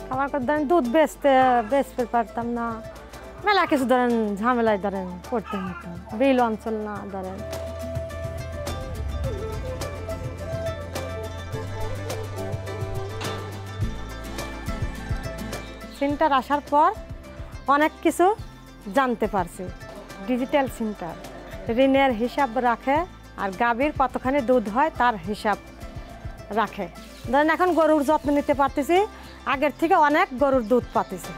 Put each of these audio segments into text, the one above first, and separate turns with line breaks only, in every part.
আমার ধরেন দুধ বেচতে পারতাম না, মেলা কিছু ধরেন ঝামেলায় ধরেন পড়তে হতো, বিল অঞ্চল না ধরেন। সেন্টার আসার পর অনেক কিছু জানতে পারছি। ডিজিটাল সেন্টার ঋণের হিসাব রাখে, আর গাভীর কতখানি দুধ হয় তার হিসাব রাখে। ধরেন এখন গরুর যত্ন নিতে পারতেছি, আগের থেকে অনেক গরুর দুধ পাতেছি।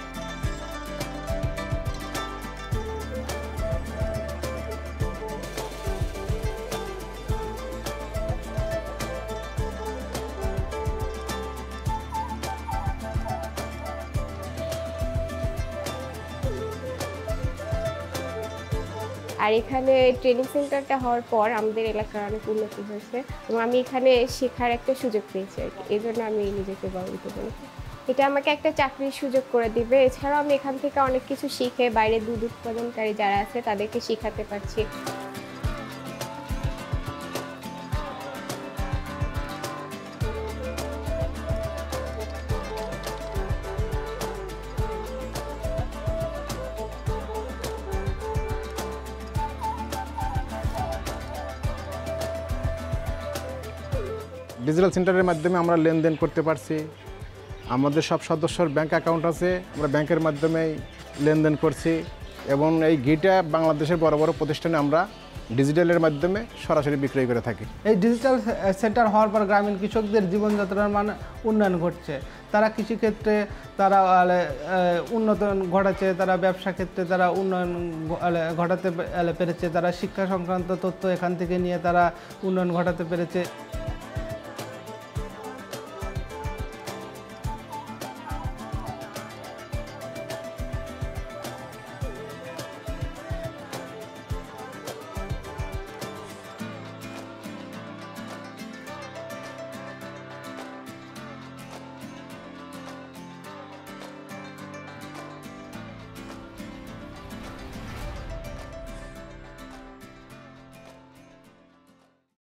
আর এখানে ট্রেনিং সেন্টারটা হওয়ার পর আমাদের এলাকার অনেক উন্নতি হয়েছে এবং আমি এখানে শেখার একটা সুযোগ পেয়েছি আর কি। এই জন্য আমি নিজেকে গর্বিত করি। এটা আমাকে একটা চাকরির সুযোগ করে দিবে। এছাড়াও আমি এখান থেকে অনেক কিছু শিখে বাইরে দুধ উৎপাদনকারী যারা আছে তাদেরকে শেখাতে পারছি।
ডিজিটাল সেন্টারের মাধ্যমে আমরা লেনদেন করতে পারছি। আমাদের সব সদস্যর ব্যাংক অ্যাকাউন্ট আছে, আমরা ব্যাংকের মাধ্যমেই লেনদেন করছি এবং এই ঘিটা বাংলাদেশের বড় বড় প্রতিষ্ঠানে আমরা ডিজিটালের মাধ্যমে সরাসরি বিক্রয় করে থাকি।
এই ডিজিটাল সেন্টার হওয়ার পর গ্রামীণ কৃষকদের জীবনযাত্রার মান উন্নয়ন ঘটছে। তারা কৃষিক্ষেত্রে তারা উন্নত ঘটাচ্ছে, তারা ব্যবসা ক্ষেত্রে তারা উন্নয়ন ঘটাতে পেরেছে, তারা শিক্ষা সংক্রান্ত তথ্য এখান থেকে নিয়ে তারা উন্নয়ন ঘটাতে পেরেছে।